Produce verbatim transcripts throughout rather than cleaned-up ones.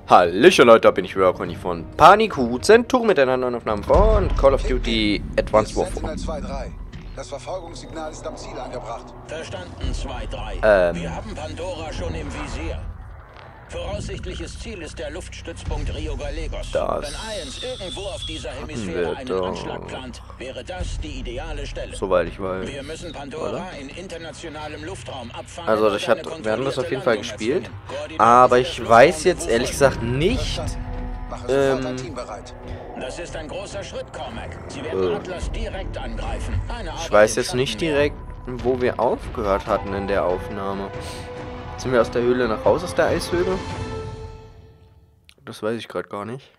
Hallöchen Leute, da bin ich wieder Conny von Paniku, Zentur mit einer neuen Aufnahme von Call of Duty Advanced Warfare. zwei drei. Das Verfolgungssignal ist am Ziel angebracht. Verstanden, zwei drei. Ähm. Wir haben Pandora schon im Visier. Voraussichtliches Ziel ist der Luftstützpunkt Rio Gallegos. Das Wenn Allianz irgendwo auf dieser Hemisphäre wir einen doch. Anschlag plant, wäre das die ideale Stelle. Soweit ich weiß. Wir müssen Pandora in internationalem Luftraum abfangen. Also ich hab, wir haben das auf jeden Fall gespielt, aber ich weiß jetzt ehrlich gesagt nicht, ähm, Das ist ein großer Schritt, Cormac. Sie werden äh, Atlas direkt angreifen. Eine ich Arbeit weiß im jetzt nicht Schattenmeer. direkt, wo wir aufgehört hatten in der Aufnahme. Sind wir aus der Höhle nach raus, aus der Eishöhle? Das weiß ich gerade gar nicht.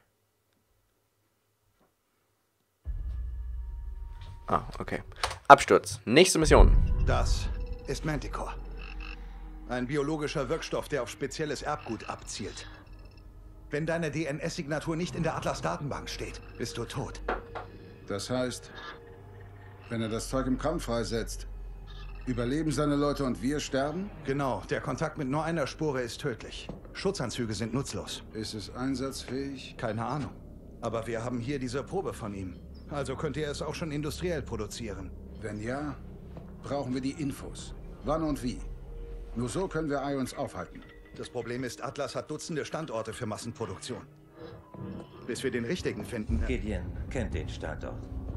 Ah, okay. Absturz. Nächste Mission. Das ist Manticore. Ein biologischer Wirkstoff, der auf spezielles Erbgut abzielt. Wenn deine D N S-Signatur nicht in der Atlas-Datenbank steht, bist du tot. Das heißt, wenn er das Zeug im Kampf freisetzt, überleben seine Leute und wir sterben? Genau, der Kontakt mit nur einer Spore ist tödlich. Schutzanzüge sind nutzlos. Ist es einsatzfähig? Keine Ahnung. Aber wir haben hier diese Probe von ihm. Also könnte er es auch schon industriell produzieren. Wenn ja, brauchen wir die Infos. Wann und wie? Nur so können wir Ions aufhalten. Das Problem ist, Atlas hat Dutzende Standorte für Massenproduktion. Bis wir den richtigen finden. Gideon kennt den Standort.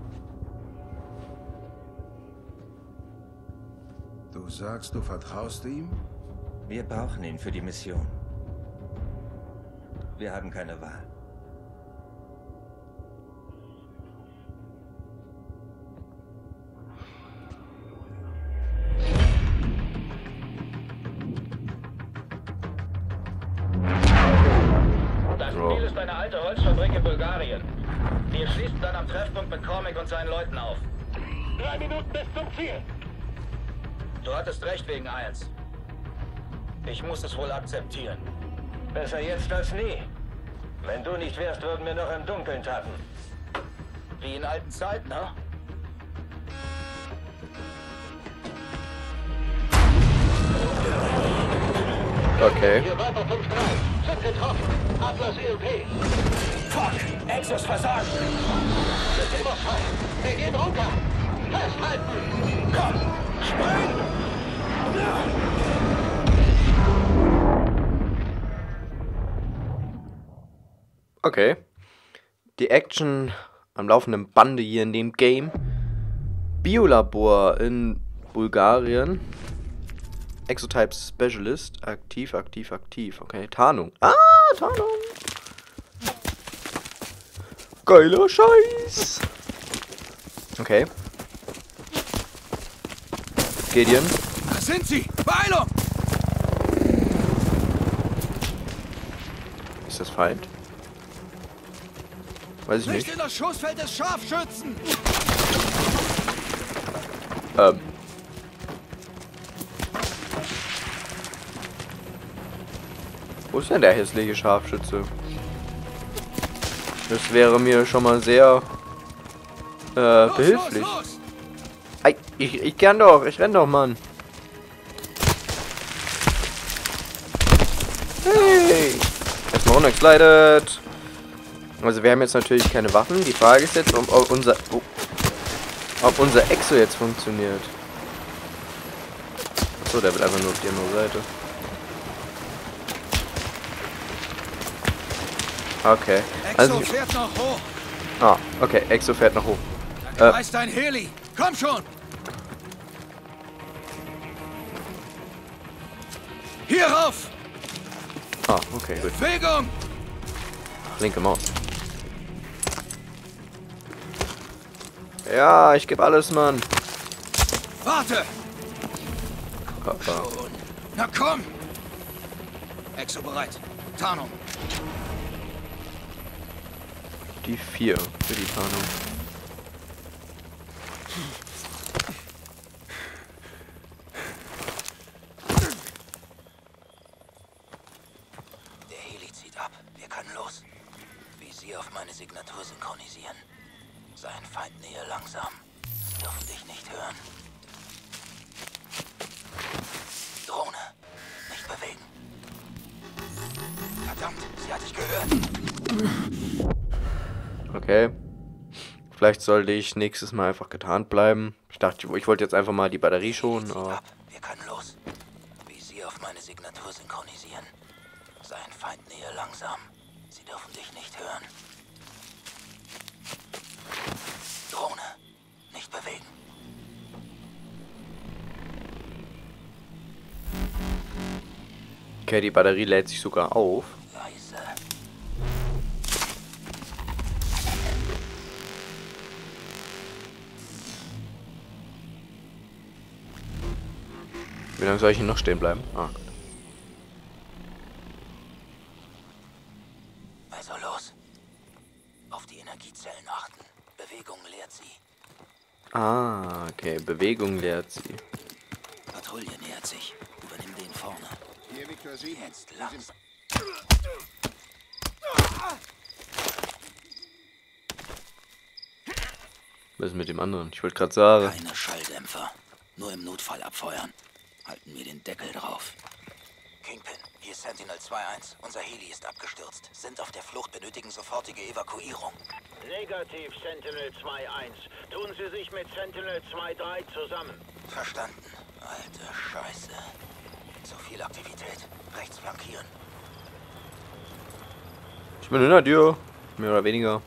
Du sagst, du vertraust ihm? Wir brauchen ihn für die Mission. Wir haben keine Wahl. Das Ziel ist eine alte Holzfabrik in Bulgarien. Wir schließen dann am Treffpunkt mit Cormac und seinen Leuten auf. Drei Minuten bis zum Ziel. Du hattest recht wegen eins. Ich muss es wohl akzeptieren. Besser jetzt als nie. Wenn du nicht wärst, würden wir noch im Dunkeln tappen. Wie in alten Zeiten, ne? Okay. Hier weiter fünf drei. Sind getroffen. Atlas E L P. Fuck! Exos versagt! System auf frei. Wir gehen runter. Festhalten! Komm! Spring! Okay. Die Action am laufenden Bande hier in dem Game. Biolabor in Bulgarien. Exotype Specialist. Aktiv, aktiv, aktiv. Okay, Tarnung. Ah, Tarnung. Geiler Scheiß. Okay. Gideon. Da sind sie! Beeilung! Ist das Feind? Weiß ich nicht. in das Schussfeld des Scharfschützen! Ähm. Wo ist denn der hässliche Scharfschütze? Das wäre mir schon mal sehr äh, behilflich. Ei, ich, ich kann doch, ich renn doch, Mann. Hey! Erstmal runtergeslidet. Also wir haben jetzt natürlich keine Waffen. Die Frage ist jetzt, ob, ob unser oh, ob unser Exo jetzt funktioniert. Achso, der will einfach nur auf die andere Seite. Okay. Also ich, fährt noch hoch! ah, okay, Exo fährt nach hoch. Äh, Reißt dein Heli! Komm schon! Hier rauf! ah, okay, gut. Bewegung! Linke Maus. Ja, ich gebe alles, Mann. Warte! Papa. Na komm! Exo bereit. Tarnung. Die vier für die Tarnung. Der Heli zieht ab. Wir können los. Visier auf meine Signatur synchronisieren. Sein Feind näher langsam. Sie dürfen dich nicht hören. Drohne. Nicht bewegen. Verdammt, sie hat dich gehört. Vielleicht sollte ich nächstes Mal einfach getarnt bleiben. Ich dachte, ich wollte jetzt einfach mal die Batterie schonen, aber... Wir können los. Wie Sie auf meine Signatur synchronisieren. Sein Feind näher langsam. Sie dürfen dich nicht hören. Drohne. Nicht bewegen. Okay, die Batterie lädt sich sogar auf. Leise. Wie lange soll ich hier noch stehen bleiben? Ah, gut. Also los. Auf die Energiezellen achten. Bewegung lehrt sie. Ah, okay. Bewegung lehrt sie. Patrouille nähert sich. Übernimm den vorne. Hier, Victor sieben. Jetzt langsam. Was ist mit dem anderen? Ich wollte gerade sagen. Keine Schalldämpfer. Nur im Notfall abfeuern. Halten wir den Deckel drauf. Kingpin, hier ist Sentinel zwei eins. Unser Heli ist abgestürzt. Sind auf der Flucht, benötigen sofortige Evakuierung. Negativ, Sentinel zwei eins. Tun Sie sich mit Sentinel zwei drei zusammen. Verstanden. Alte Scheiße. Zu viel Aktivität. Rechts flankieren. Ich bin hinter dir. Mehr oder weniger.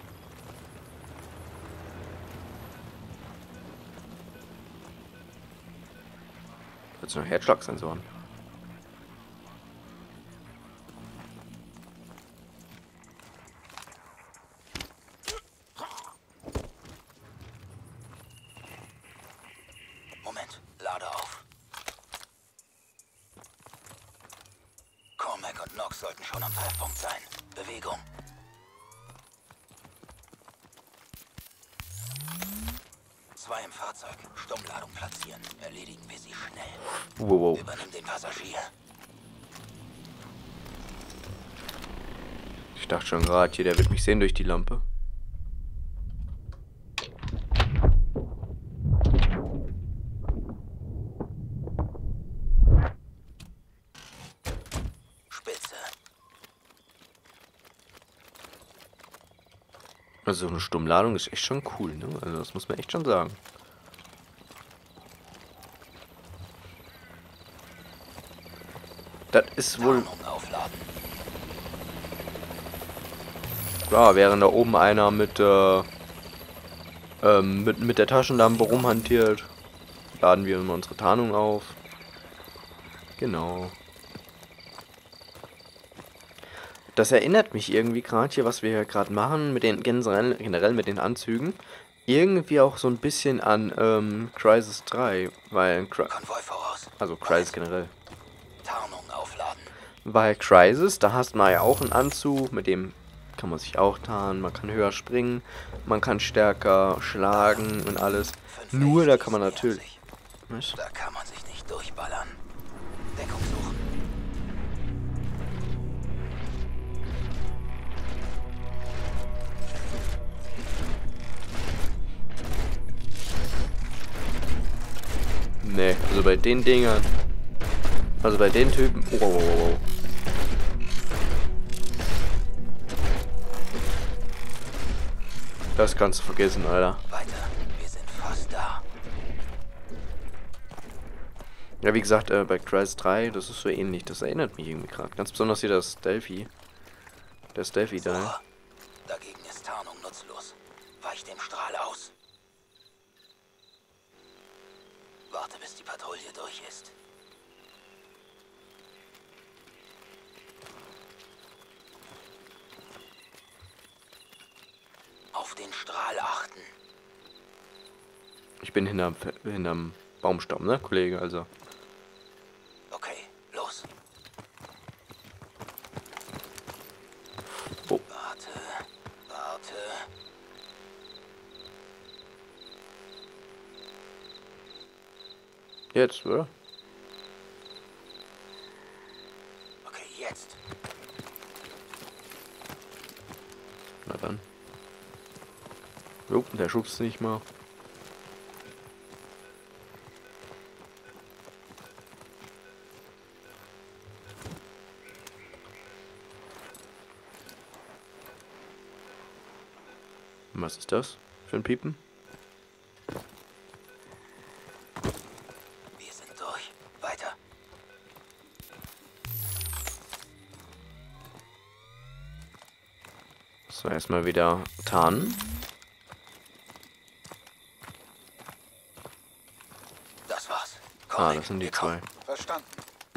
Jetzt noch Herzschlagsensoren. Moment, lade auf. Cormac und Nox sollten schon am Treffpunkt sein. Bewegung. Zwei im Fahrzeug. Stummladung platzieren. Erledigen wir sie schnell. Wow, wow. Übernimm den Passagier. Ich dachte schon gerade, hier, der wird mich sehen durch die Lampe. Spitze. Also so eine Stummladung ist echt schon cool, ne? Also das muss man echt schon sagen. Das ist wohl... Tarnung aufladen. Klar, während da oben einer mit, äh, ähm, mit, mit der Taschenlampe rumhantiert, laden wir immer unsere Tarnung auf. Genau. Das erinnert mich irgendwie gerade hier, was wir hier gerade machen, mit den generell, generell mit den Anzügen, irgendwie auch so ein bisschen an ähm, Crysis drei, weil, Cry Konvoi voraus. also Crysis generell. Tarnung aufladen. Bei Crysis, da hast man ja auch einen Anzug, mit dem kann man sich auch tarnen, man kann höher springen, man kann stärker schlagen und alles. Nur da kann man natürlich... Was? Da kann man sich nicht durchballern. Deckung suchen. Nee, also bei den Dingern... Also bei den Typen... Oh, oh, oh, oh. Das kannst du vergessen, Alter. Weiter. Wir sind fast da. Ja, wie gesagt, äh, bei Crysis drei, das ist so ähnlich. Das erinnert mich irgendwie gerade. Ganz besonders hier das Stealthy. Der Stealthy da. Vor. Dagegen ist Tarnung nutzlos. Weich dem Strahl aus. Warte, bis die Patrouille durch ist. Auf den Strahl achten. Ich bin hinterm, hinterm Baumstamm, ne, Kollege, also. Okay, los. Oh. Warte, warte. Jetzt, oder? Okay, jetzt. Na dann. Jo, der schubst nicht mal. Was ist das? für ein Piepen? Wir sind durch. Weiter. So, erstmal wieder tarnen. Das war's. Ah, das sind die zwei. Verstanden.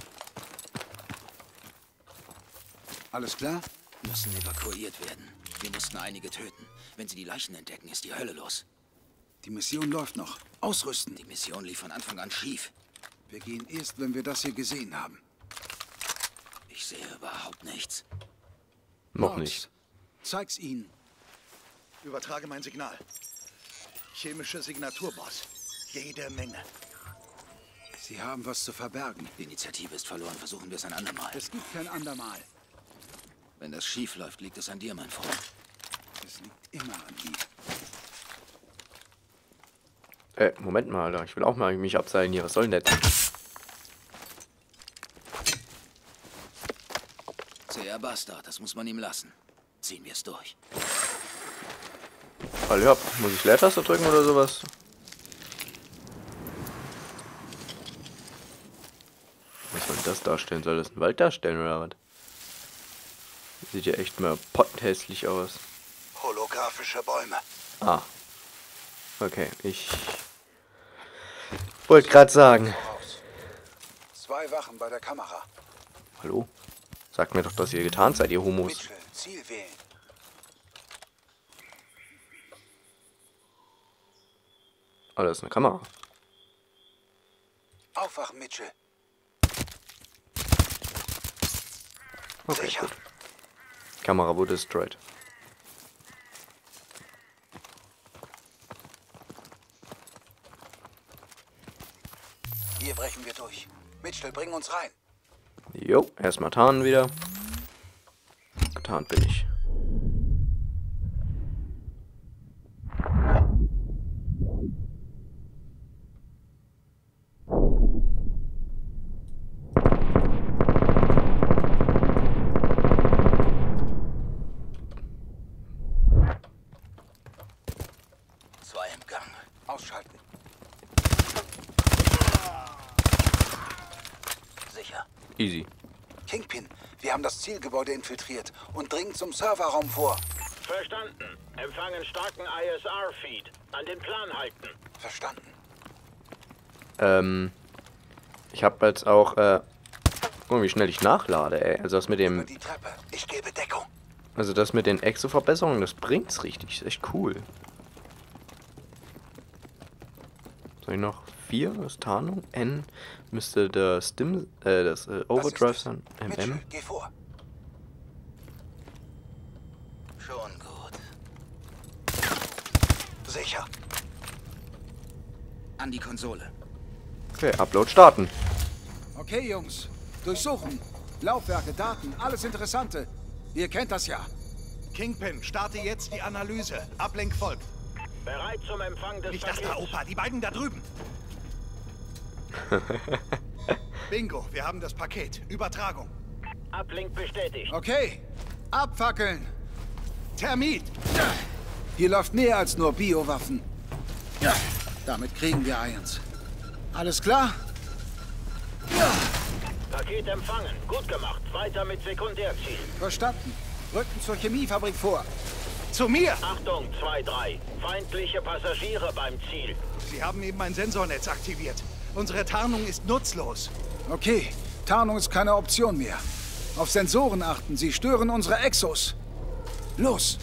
Alles klar? Müssen evakuiert werden. Wir mussten einige töten. Wenn sie die Leichen entdecken, ist die Hölle los. Die Mission läuft noch. Ausrüsten. Die Mission lief von Anfang an schief. Wir gehen erst, wenn wir das hier gesehen haben. Ich sehe überhaupt nichts. Noch Mords, nicht. Zeig's ihnen. Übertrage mein Signal. Chemische Signaturboss. Jede Menge. Sie haben was zu verbergen. Die Initiative ist verloren. Versuchen wir es ein andermal. Es gibt kein andermal. Wenn das schief läuft, liegt es an dir, mein Freund. Es liegt immer an ihm. Äh, Moment mal, Alter. Ich will auch mal mich abseilen hier. Was soll denn das? Sehr Bastard, das muss man ihm lassen. Ziehen wir es durch. Weil ja, muss ich Leertaste drücken oder sowas? Was soll denn das darstellen? Soll das einen Wald darstellen oder was? Sieht ja echt mal potthässlich aus. Holographische Bäume. Ah. Okay, ich wollte gerade sagen. Zwei Wachen bei der Kamera. Hallo? Sagt mir doch, dass ihr getarnt seid, ihr Homos. Mitchell, Ziel wählen. Oh, das ist eine Kamera. Aufwachen, Mitchell. Okay, Sicher. gut. Kamera wurde destroyed. Hier brechen wir durch. Mitchell, bring uns rein. Jo, erstmal tarnen wieder. Getarnt bin ich. Zwei im Gang. Ausschalten. Sicher. Easy. Kingpin, wir haben das Zielgebäude infiltriert und dringen zum Serverraum vor. Verstanden. Empfangen starken I S R-Feed. An den Plan halten. Verstanden. Ähm, ich habe jetzt auch, äh, oh, wie schnell ich nachlade, ey. Also das mit Über dem, die Treppe. Ich gebe Deckung. also das mit den Exo-Verbesserungen, das bringt's richtig. Ist echt cool. Soll ich noch vier? Das ist Tarnung. N müsste das Stim, äh, das äh, Overdrive sein. M Mitchell, M. geh vor. Schon gut. Sicher. An die Konsole. Okay, Upload starten. Okay, Jungs. Durchsuchen. Laufwerke, Daten, alles Interessante. Ihr kennt das ja. Kingpin, starte jetzt die Analyse. Ablenk folgt. Bereit zum Empfang des Nicht das da, Pakets. Opa. Die beiden da drüben. Bingo, wir haben das Paket. Übertragung. Uplink bestätigt. Okay. Abfackeln. Termit. Hier läuft mehr als nur Biowaffen. Ja, damit kriegen wir eins. Alles klar? Paket empfangen. Gut gemacht. Weiter mit Sekundärziel. Verstanden. Rücken zur Chemiefabrik vor. Zu mir. Achtung, zwei drei. Feindliche Passagiere beim Ziel. Sie haben eben mein Sensornetz aktiviert. Unsere Tarnung ist nutzlos. Okay, Tarnung ist keine Option mehr. Auf Sensoren achten, sie stören unsere Exos. Los!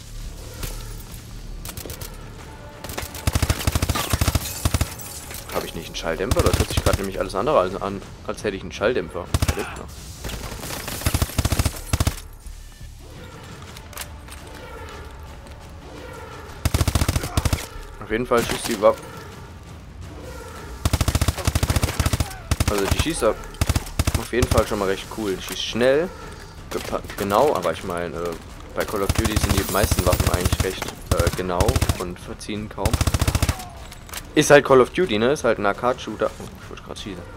Habe ich nicht einen Schalldämpfer? Das hört sich gerade nämlich alles andere als an, als hätte ich einen Schalldämpfer. Auf jeden Fall schießt die Waffe. Also die schießt auf jeden Fall schon mal recht cool. Die schießt schnell, genau, aber ich meine, äh, bei Call of Duty sind die meisten Waffen eigentlich recht äh, genau und verziehen kaum. Ist halt Call of Duty, ne? Ist halt ein Arcade-Shooter. Oh, ich wollte gerade schießen.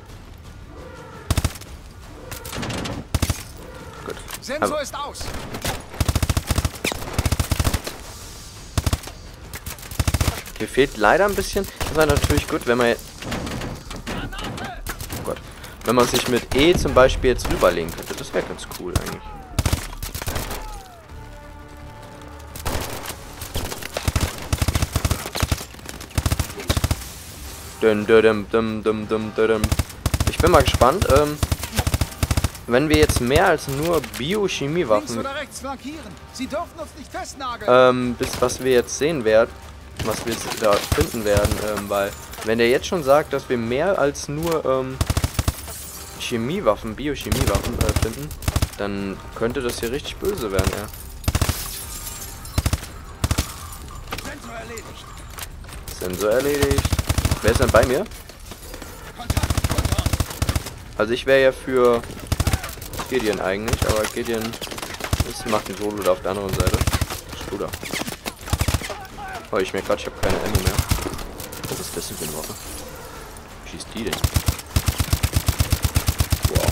Gut. Sensor Aber ist aus. Hier fehlt leider ein bisschen. Das wäre natürlich gut, wenn man... Oh Gott. Wenn man sich mit E zum Beispiel jetzt rüberlegen könnte. Das wäre ganz cool eigentlich. Dun, dun, dun, dun, dun, dun. Ich bin mal gespannt, ähm, wenn wir jetzt mehr als nur Biochemiewaffen, ähm, bis was wir jetzt sehen werden, was wir da finden werden, ähm, weil, wenn der jetzt schon sagt, dass wir mehr als nur, ähm, Chemiewaffen, Biochemiewaffen äh, finden, dann könnte das hier richtig böse werden, ja. Sensor erledigt. Sensor erledigt. Wer ist denn bei mir? Also ich wäre ja für Gideon eigentlich, aber Gideon ist, macht den Solo da auf der anderen Seite. Oder? Oh, ich merke gerade, ich habe keine Ammo mehr. Was ist das denn für eine Waffe? Wie schießt die denn? Wow.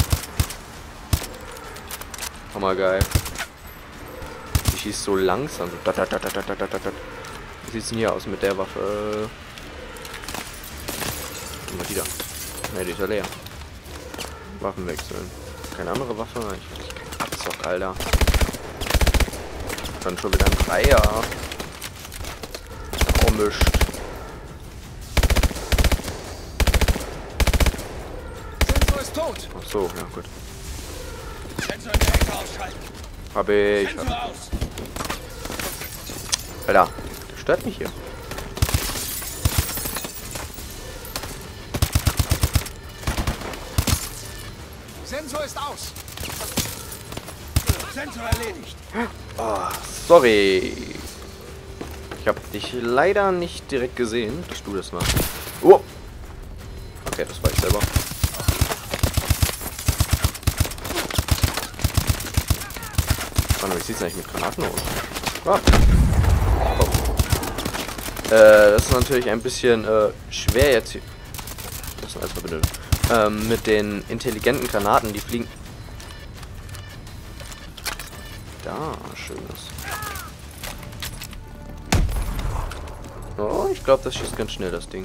Hammergeil. Die schießt so langsam. So dat, dat, dat, dat, dat, dat, dat. Wie sieht's denn hier aus mit der Waffe? Immer wieder. Ne, die ist ja leer. Waffen wechseln. Keine andere Waffe? Ich hab keinen Abzock, Alter. Dann schon wieder ein Dreier. Mischt. Sensor ist tot. Ach so, ja gut. Sensor in der Ecke ausschalten. Hab ich. Sensor Hab aus. ich. Alter, der stört mich hier. Sensor ist aus. Sensor erledigt. Oh, sorry. Ich habe dich leider nicht direkt gesehen, dass du das machst. Oh. Okay, das war ich selber. Warte, wie sieht's eigentlich mit Granaten aus? Ah. Oh. Äh, das ist natürlich ein bisschen äh, schwer jetzt hier. Das ist alles verbindet. Ähm, mit den intelligenten Granaten, die fliegen. Da, schönes. Oh, ich glaube, das schießt ganz schnell, das Ding.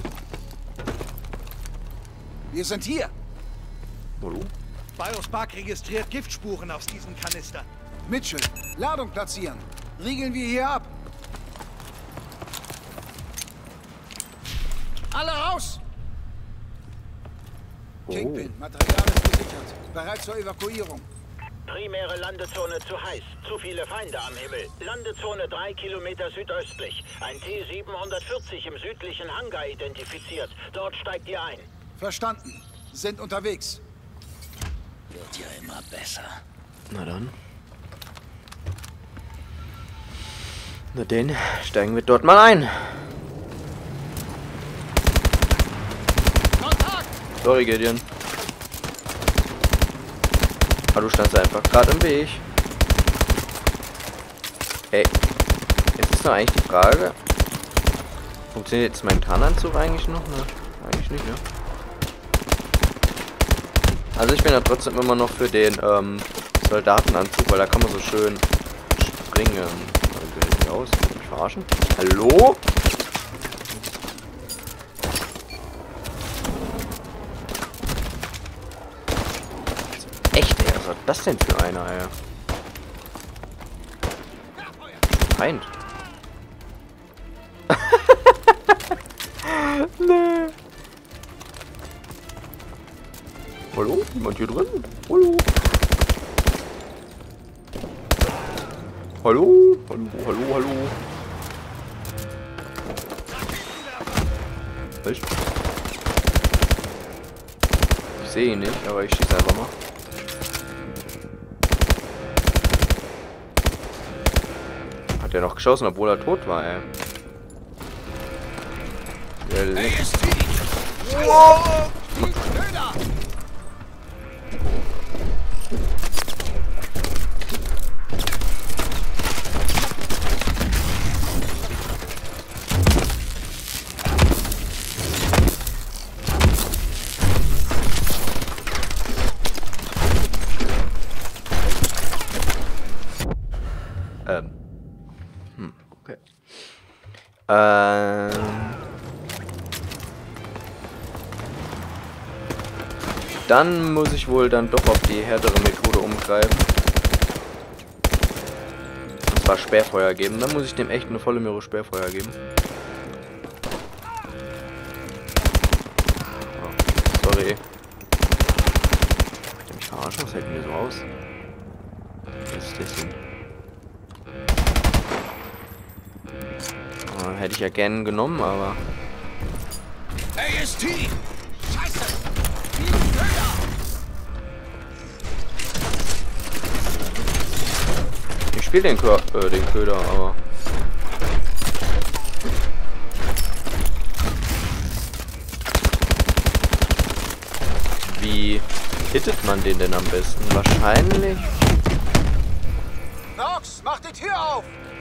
Wir sind hier. Wo du? Biospark registriert Giftspuren aus diesem Kanister. Mitchell, Ladung platzieren. Riegeln wir hier ab. Alle raus! Oh. Kingpin, Material ist gesichert. Bereit zur Evakuierung. Primäre Landezone zu heiß. Zu viele Feinde am Himmel. Landezone drei Kilometer südöstlich. Ein T siebenhundertvierzig im südlichen Hangar identifiziert. Dort steigt ihr ein. Verstanden. Sind unterwegs. Wird ja immer besser. Na dann. Na denn, steigen wir dort mal ein. Sorry, Gideon. Aber du standst einfach gerade im Weg. Ey, jetzt ist noch eigentlich die Frage. Funktioniert jetzt mein Tarnanzug eigentlich noch? Ne, eigentlich nicht, ne? Also ich bin ja trotzdem immer noch für den ähm, Soldatenanzug, weil da kann man so schön springen. Wie sieht aus? Kann ich mich verarschen? Hallo? Echt, ey, was war das denn für einer, ey? Feind. Nee. Hallo? Jemand hier drin? Hallo? Hallo? Hallo, hallo, hallo. Was? Ich sehe ihn nicht, aber ich schieße einfach mal. Hat er noch geschossen, obwohl er tot war, ey. Der Wow! Köder! Ähm. Hm, okay. Ähm... Dann muss ich wohl dann doch auf die härtere Methode umgreifen. Und zwar Sperrfeuer geben. Dann muss ich dem echt eine volle Möhre Sperrfeuer geben. Oh, sorry. Ich mich verarschen, was hält mir so aus? Was ist das denn? Oh, hätte ich ja gern genommen, aber... A S T! Scheiße! Ich spiele den, Kör äh, den Köder, aber... Wie hittet man den denn am besten? Wahrscheinlich... Nox, mach die Tür auf!